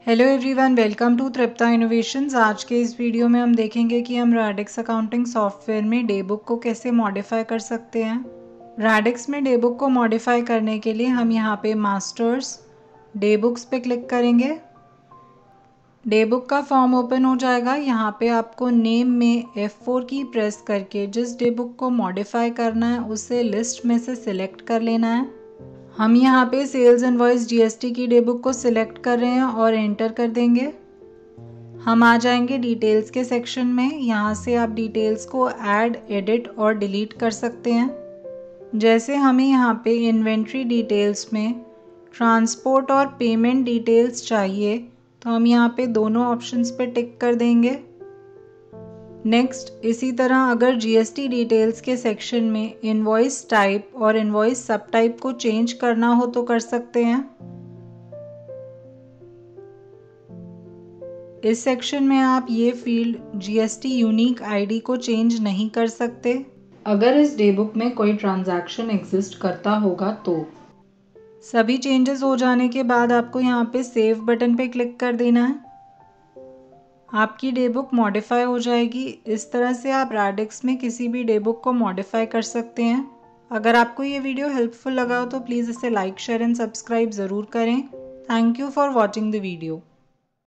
Hello everyone, welcome to Tripta innovations. आज के इस वीडियो में हम देखेंगे कि हम रैडिक्स अकाउंटिंग सॉफ्टवेयर में डे बुक को कैसे मॉडिफाई कर सकते हैं। रैडिक्स में डे बुक को मॉडिफाई करने के लिए हम यहाँ पे मास्टर्स डे बुक्स पे क्लिक करेंगे। डे बुक का फॉर्म ओपन हो जाएगा। यहाँ पे आपको नेम में F4 की प्रेस करके जिस डे बुक को मॉडिफाई करना है उसे लिस्ट में से सिलेक्ट कर लेना है। हम यहाँ पे सेल्स इनवॉइस जीएसटी की डे बुक को सिलेक्ट कर रहे हैं और एंटर कर देंगे। हम आ जाएंगे डिटेल्स के सेक्शन में। यहाँ से आप डिटेल्स को ऐड, एडिट और डिलीट कर सकते हैं। जैसे हमें यहाँ पे इन्वेंट्री डिटेल्स में ट्रांसपोर्ट और पेमेंट डिटेल्स चाहिए तो हम यहाँ पे दोनों ऑप्शंस पे टिक कर देंगे। नेक्स्ट, इसी तरह अगर जीएसटी डिटेल्स के सेक्शन में इनवॉइस टाइप और इनवॉइस सब टाइप को चेंज करना हो तो कर सकते हैं। इस सेक्शन में आप ये फील्ड जीएसटी यूनिक आईडी को चेंज नहीं कर सकते। अगर इस डे बुक में कोई ट्रांजैक्शन एग्जिस्ट करता होगा तो सभी चेंजेस हो जाने के बाद आपको यहाँ पे सेव बटन पे क्लिक कर देना है। आपकी डे बुक मॉडिफाई हो जाएगी। इस तरह से आप रैडिक्स में किसी भी डे बुक को मॉडिफाई कर सकते हैं। अगर आपको ये वीडियो हेल्पफुल लगा हो तो प्लीज़ इसे लाइक, शेयर एंड सब्सक्राइब ज़रूर करें। Thank you for watching the video.